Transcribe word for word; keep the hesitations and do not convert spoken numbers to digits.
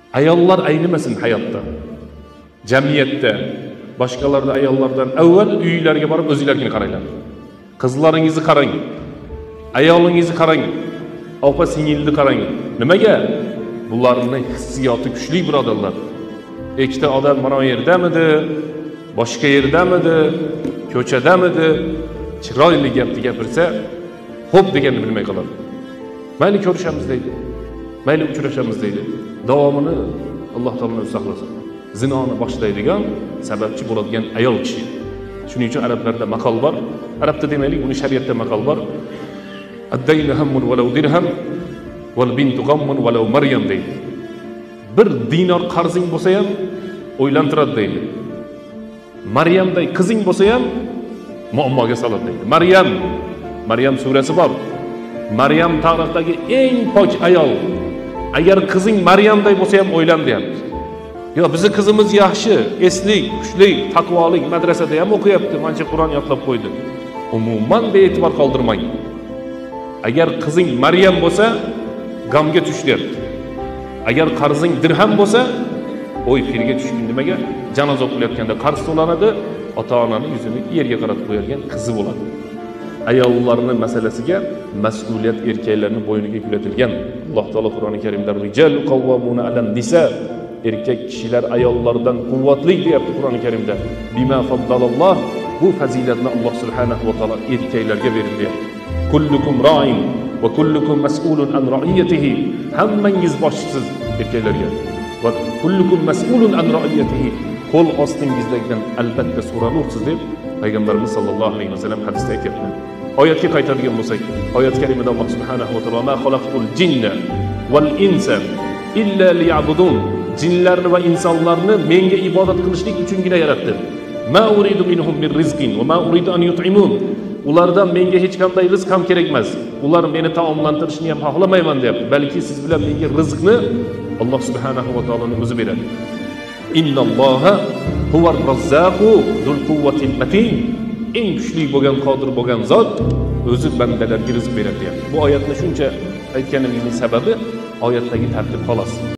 Ayollar aynimasin hayotda, jamiyatda, boshqalarda ayollardan avval uylarga borib o'zingizlarga qaranglar. Qizlaringizni qarang, ayolingizni qarang, opa singilni qarang. Nimaga? Bularning hissiyoti kuchli birodarlar. Ikkita odam mana bu yerdamidi, boshqa yerdamidi, ko'chadamidi, chiroyli gapni gapirsa, xo'p deganini bilmay qoladi. Mayli ko'rishamiz deydi. Mayli uchrashamiz deydi. Davomini Alloh taoloning saqlasin. Zinoni boshlaydigan sababchi bo'ladigan ayol kishi. Shuning uchun arablarda maqol bor. Arabda demaylik, buni shariatda maqol bor. Ad-daynu hammun walau dirham wal bintu ghammun walau maryam deydi. Bir dinor qarzing bo'lsa ham o'ylantiradi deydi. Maryamday qizing bo'lsa ham muammoga soladi deydi. Maryam, Maryam surasi bor. Maryam tarixdagi eng pok ayol. Agar qizing Maryamday bo'lsa ham o'ylan deyapti. Yo, bizning qizimiz yaxshi, eslik, kuchli, taqvolik, madrasada ham o'qiyapti, mancha Qur'on yodlab qo'ydi. Umuman bee'tibor qoldirmang. Agar qizing Maryam bo'lsa, gamga tush deyapti. Agar qarzing dirham bo'lsa, o'y firga tushgin nimaga? Janoza o'qilayotganda qarz to'lanadi, ota-onaning yuzini yerga qaratib qo'yilgan qizi bo'ladi. Ayollarning masalasiga mas'uliyat erkaklarning bo'yniga yuklatilgan. Alloh taolo Qur'oni Karimda rijal qawwamuna alan nisa, erkak kishilar ayollardan quvvatli deyapti Qur'oni Karimda. Bima faddalalloh, bu fazilatni Alloh subhanahu va taolo erkaklarga berdi. Kullukum ra'in va kullukum mas'ulun an ra'iyatihi. Hammangiz boshsiz erkaklarga. Va kullukum mas'ulun an ra'iyatihi. Qo'l ostingizdagidan albatta so'ralursiz deb Payg'ambarimiz sollallohu alayhi vasallam hadisda aytibdi. Oyatga qaytadigan bo'lsak, oyat karimada Alloh subhanahu va taolo ma xalaqtul jinna val insa illa liya'budun. Jinlarni va insonlarni menga ibodat qilishlik uchungina yaratdim. Ma uridu minhum min rizqin va ma uridu an yut'imun. Ulardan menga hech qanday rizq ham kerak emas. Ular meni taomlantirishni ham xohlamayman deyapti. Balki siz bilan menga rizqni Alloh subhanahu va taoloning o'zi beradi. Innalloha huvar razzaqu zul quvvatil matin. Eng kuchli bo'lgan, qodir bo'lgan zot o'zi bandalarga rizq beradi deyapti. Bu oyatni shuncha aytganimizning sababi oyatdagi tartib xolos.